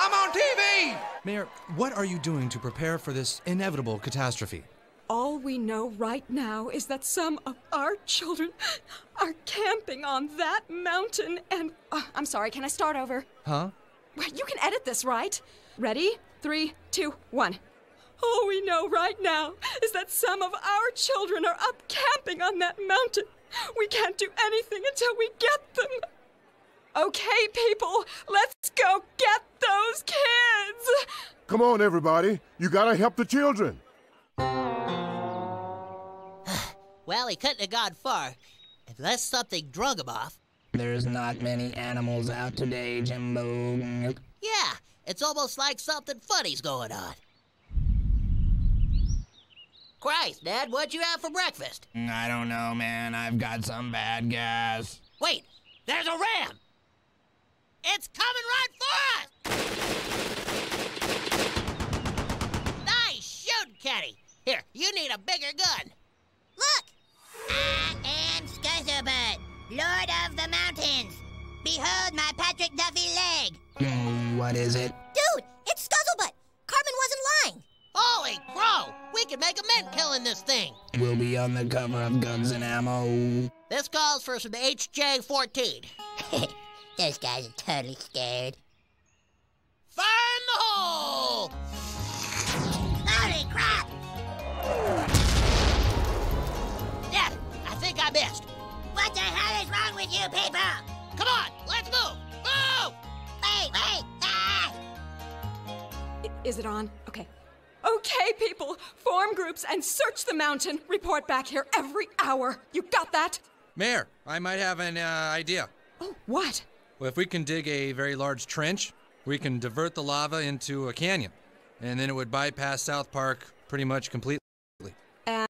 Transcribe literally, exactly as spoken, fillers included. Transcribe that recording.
I'm on T V! Mayor, what are you doing to prepare for this inevitable catastrophe? All we know right now is that some of our children are camping on that mountain and... Uh, I'm sorry, can I start over? Huh? You can edit this, right? Ready? Three, two, one. All we know right now is that some of our children are up camping on that mountain. We can't do anything until we get them. Okay, people, let's go get those kids! Come on, everybody. You gotta help the children. Well, he couldn't have gone far, unless something drug him off. There's not many animals out today, Jimbo. Yeah, it's almost like something funny's going on. Christ, Dad, what'd you have for breakfast? I don't know, man. I've got some bad gas. Wait, there's a ram! It's coming right for us! Nice shooting, Kenny. Here, you need a bigger gun. Look! I am Scuzzlebutt, Lord of the Mountains. Behold my Patrick Duffy leg. Mm, what is it? Dude, it's Scuzzlebutt. Carmen wasn't lying. Holy crow! We can make a mint killing this thing. We'll be on the cover of Guns and Ammo. This calls for some H J fourteen. Those guys are totally scared. Fire in the hole! Holy crap! Dad, I think I missed. What the hell is wrong with you people? Come on, let's move! Move! Wait, wait! Ah! I- Is it on? Okay. Okay, people, form groups and search the mountain. Report back here every hour. You got that? Mayor, I might have an uh, idea. Oh, what? Well, if we can dig a very large trench, we can divert the lava into a canyon, and then it would bypass South Park pretty much completely.